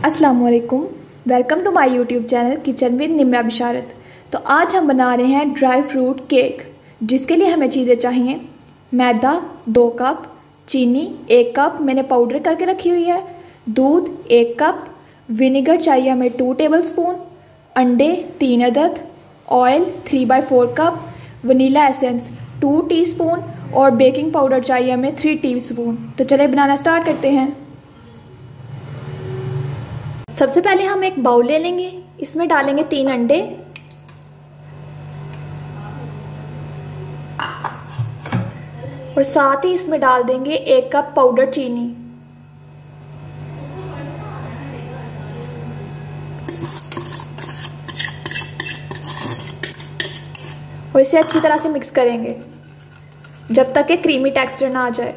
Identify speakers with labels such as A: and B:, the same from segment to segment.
A: अस्सलामुअलैकुम, welcome to my YouTube channel kitchen with Nimra Bisharat. तो आज हम बना रहे हैं ड्राई फ्रूट केक, जिसके लिए हमें चीज़ें चाहिए। मैदा 2 कप, चीनी 1 कप मैंने पाउडर करके रखी हुई है, दूध 1 कप, विनेगर चाहिए हमें 2 टेबलस्पून, अंडे 3 अदद, oil 3/4 cup, vanilla essence 2 teaspoon और बेकिंग पाउडर चाहिए हमें 3 टीस्पून। तो चलिए बनाना स्टार्ट करते हैं। सबसे पहले हम एक बाउल ले लेंगे, इसमें डालेंगे 3 अंडे और साथ ही इसमें डाल देंगे 1 कप पाउडर चीनी। और इसे अच्छी तरह से मिक्स करेंगे जब तक कि क्रीमी टेक्सचर ना आ जाए।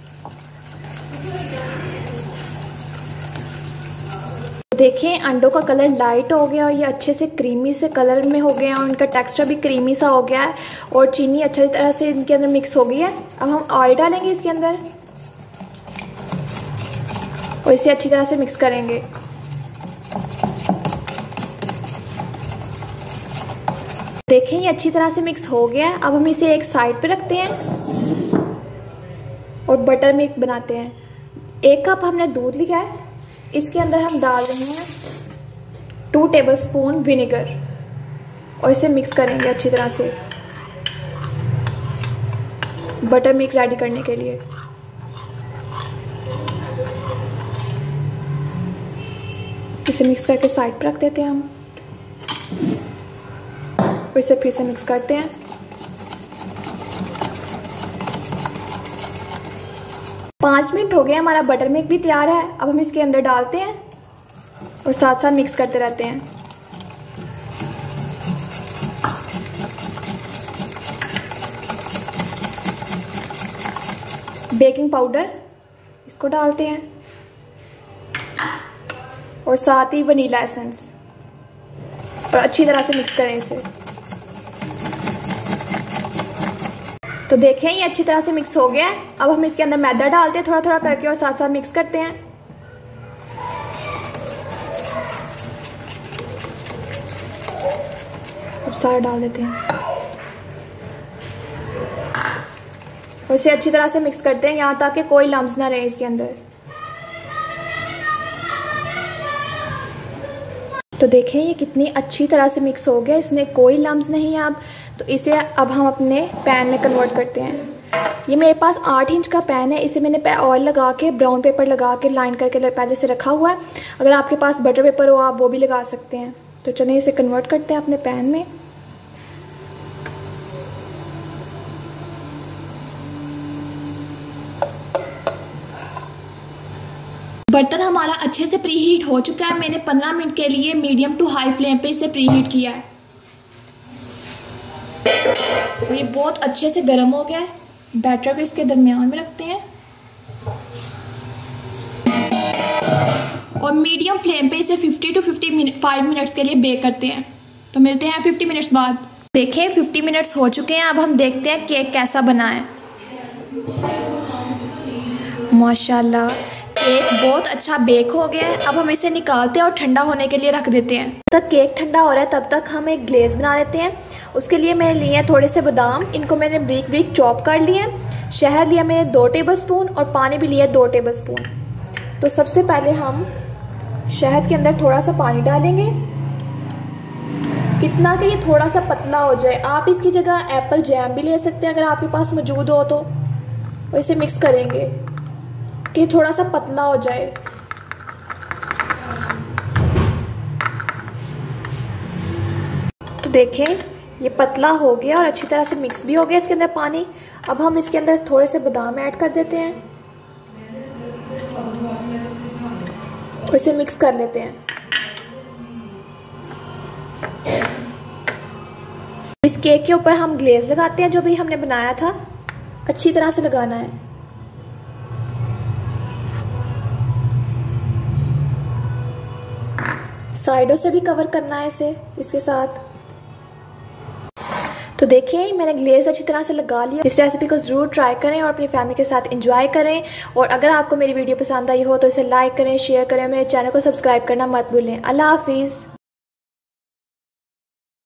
A: देखिए अंडों का कलर लाइट हो गया और ये अच्छे से क्रीमी से कलर में हो गए हैं और इनका टेक्सचर भी क्रीमी सा हो गया है और चीनी अच्छी तरह से इनके अंदर मिक्स हो गई है। अब हम ऑयल डालेंगे इसके अंदर और इसे अच्छी तरह से मिक्स करेंगे। देखें ये अच्छी तरह से मिक्स हो गया है। अब हम इसे एक साइड पे रखते हैं और बटर मिल्क बनाते हैं। 1 कप हमने दूध लिया है, इसके अंदर हम डाल रहे हैं 2 टेबलस्पून विनेगर और इसे मिक्स करेंगे अच्छी तरह से बटर मिल्क रेडी करने के लिए। इसे मिक्स करके साइड पर रख देते हैं हम और इसे फिर से मिक्स करते हैं। पाँच मिनट हो गए, हमारा बटर मिल्क भी तैयार है। अब हम इसके अंदर डालते हैं और साथ साथ मिक्स करते रहते हैं। बेकिंग पाउडर इसको डालते हैं और साथ ही वनीला एसेंस और अच्छी तरह से मिक्स करें इसे। तो देखें ये अच्छी तरह से मिक्स हो गया है। अब हम इसके अंदर मैदा डालते हैं थोड़ा थोड़ा करके और साथ साथ मिक्स करते हैं। अब सारा डाल देते हैं और इसे अच्छी तरह से मिक्स करते हैं यहाँ तक कि कोई लम्स ना रहे इसके अंदर। तो देखें ये कितनी अच्छी तरह से मिक्स हो गया, इसमें कोई लम्स नहीं है। अब तो इसे अब हम अपने पैन में कन्वर्ट करते हैं। ये मेरे पास 8 इंच का पैन है, इसे मैंने ऑयल लगा के ब्राउन पेपर लगा के लाइन करके पहले से रखा हुआ है। अगर आपके पास बटर पेपर हो आप वो भी लगा सकते हैं। तो चलिए इसे कन्वर्ट करते हैं अपने पैन में। बर्तन हमारा अच्छे से प्री हीट हो चुका है। मैंने 15 मिनट के लिए मीडियम टू हाई फ्लेम पे इसे प्री हीट किया है और ये बहुत अच्छे से गर्म हो गया है। बैटर को इसके दरमियान में रखते हैं और मीडियम फ्लेम पे इसे 50 to 55 मिनट्स के लिए बेक करते हैं। तो मिलते हैं 50 मिनट्स बाद। देखें 50 मिनट्स हो चुके हैं। अब हम देखते हैं केक कैसा बना है। माशाल्लाह केक बहुत अच्छा बेक हो गया है। अब हम इसे निकालते हैं और ठंडा होने के लिए रख देते हैं। तब तक केक ठंडा हो रहा है तब तक हम एक ग्लेज बना लेते हैं। उसके लिए मैंने लिए हैं थोड़े से बादाम, इनको मैंने ब्रीक ब्रीक चॉप कर लिए। शहद लिया मैंने 2 टेबलस्पून और पानी भी लिया 2 टेबलस्पून। तो सबसे पहले हम शहद के अंदर थोड़ा सा पानी डालेंगे, इतना कि ये थोड़ा सा पतला हो जाए। आप इसकी जगह एप्पल जैम भी ले सकते हैं अगर आपके पास मौजूद हो तो। और इसे मिक्स करेंगे कि थोड़ा सा पतला हो जाए। तो देखें ये पतला हो गया और अच्छी तरह से मिक्स भी हो गया इसके अंदर पानी। अब हम इसके अंदर थोड़े से बादाम ऐड कर देते हैं और इसे मिक्स कर लेते हैं। इस केक के ऊपर हम ग्लेज लगाते हैं जो भी हमने बनाया था, अच्छी तरह से लगाना है। साइडों से भी कवर करना है इसे इसके साथ। तो देखिए मैंने ग्लेज अच्छी तरह से लगा लिया। इस रेसिपी को जरूर ट्राई करें और अपनी फैमिली के साथ एंजॉय करें। और अगर आपको मेरी वीडियो पसंद आई हो तो इसे लाइक करें, शेयर करें, मेरे चैनल को सब्सक्राइब करना मत भूलें। अल्लाह हाफिज़।